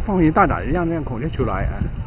放心大胆的让孔雀出来啊。